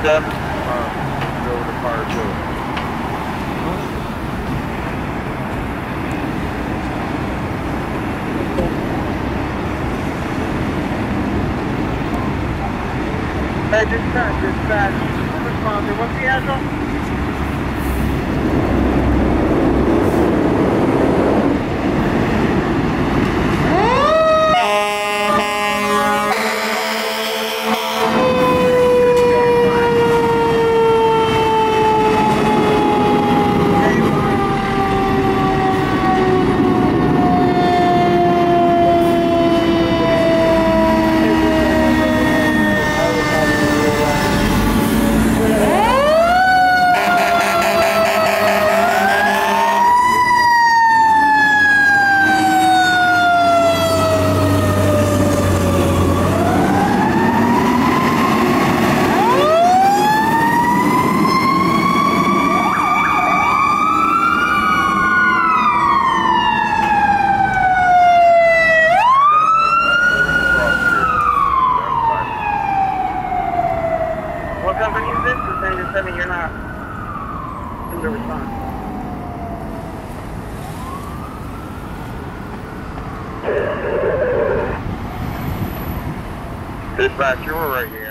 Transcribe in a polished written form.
7. Go to fire 2. Hey, dispatch. Responder, what's the address? What company is this? You're saying you're 7, you're not in the response. Dispatch, you were right here.